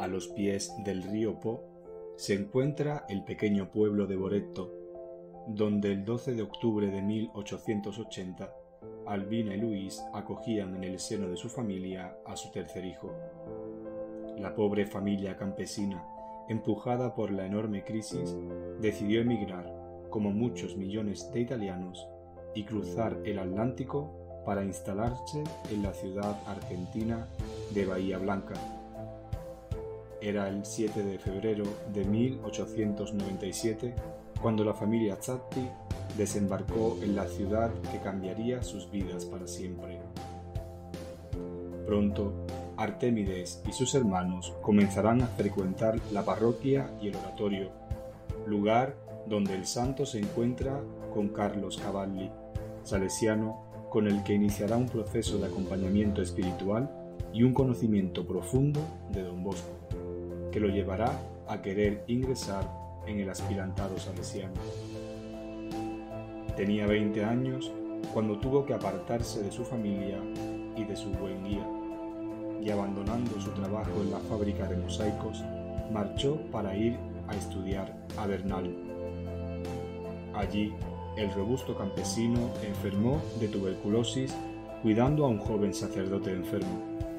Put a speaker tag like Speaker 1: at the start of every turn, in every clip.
Speaker 1: a los pies del río Po, se encuentra el pequeño pueblo de Boretto, donde el 12 de octubre de 1880 Albina y Luis acogían en el seno de su familia a su tercer hijo. La pobre familia campesina, empujada por la enorme crisis, decidió emigrar, como muchos millones de italianos, y cruzar el Atlántico para instalarse en la ciudad argentina de Bahía Blanca. Era el 7 de febrero de 1897 cuando la familia Zatti desembarcó en la ciudad que cambiaría sus vidas para siempre. Pronto, Artémides y sus hermanos comenzarán a frecuentar la parroquia y el oratorio, lugar donde el santo se encuentra con Carlos Cavalli, salesiano con el que iniciará un proceso de acompañamiento espiritual y un conocimiento profundo de Don Bosco, que lo llevará a querer ingresar en el aspirantado salesiano. Tenía 20 años cuando tuvo que apartarse de su familia y de su buen guía, y abandonando su trabajo en la fábrica de mosaicos, marchó para ir a estudiar a Bernal. Allí, el robusto campesino enfermó de tuberculosis cuidando a un joven sacerdote enfermo.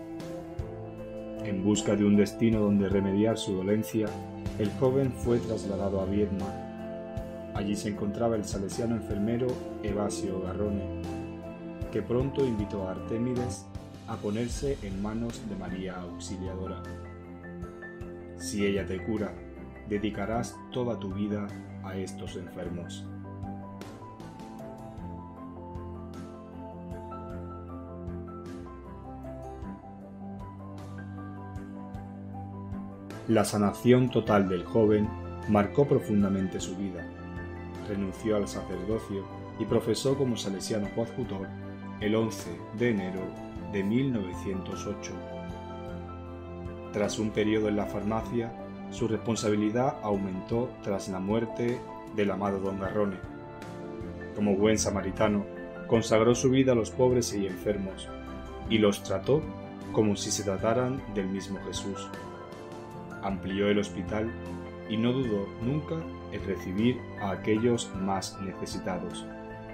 Speaker 1: En busca de un destino donde remediar su dolencia, el joven fue trasladado a Viedma. Allí se encontraba el salesiano enfermero Evasio Garrone, que pronto invitó a Artémides a ponerse en manos de María Auxiliadora. Si ella te cura, dedicarás toda tu vida a estos enfermos. La sanación total del joven marcó profundamente su vida. Renunció al sacerdocio y profesó como salesiano coadjutor el 11 de enero de 1908. Tras un periodo en la farmacia, su responsabilidad aumentó tras la muerte del amado don Garrone. Como buen samaritano, consagró su vida a los pobres y enfermos, y los trató como si se trataran del mismo Jesús. Amplió el hospital y no dudó nunca en recibir a aquellos más necesitados.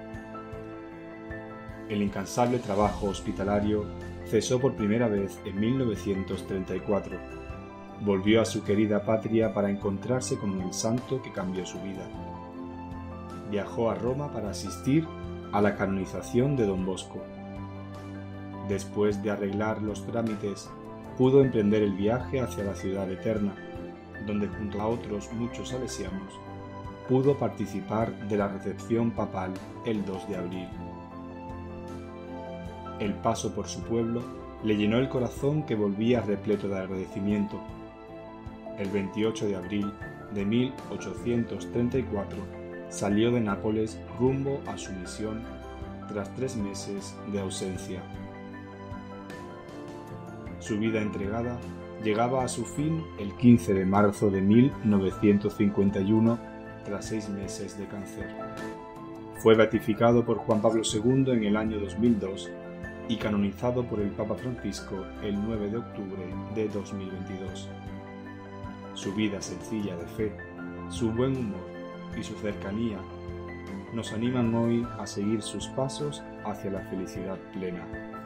Speaker 1: El incansable trabajo hospitalario cesó por primera vez en 1934. Volvió a su querida patria para encontrarse con el santo que cambió su vida. Viajó a Roma para asistir a la canonización de Don Bosco. Después de arreglar los trámites, pudo emprender el viaje hacia la ciudad eterna, donde junto a otros muchos salesianos pudo participar de la recepción papal el 2 de abril. El paso por su pueblo le llenó el corazón, que volvía repleto de agradecimiento. El 28 de abril de 1834 salió de Nápoles rumbo a su misión tras 3 meses de ausencia. Su vida entregada llegaba a su fin el 15 de marzo de 1951 tras 6 meses de cáncer. Fue beatificado por Juan Pablo II en el año 2002 y canonizado por el Papa Francisco el 9 de octubre de 2022. Su vida sencilla de fe, su buen humor y su cercanía nos animan hoy a seguir sus pasos hacia la felicidad plena.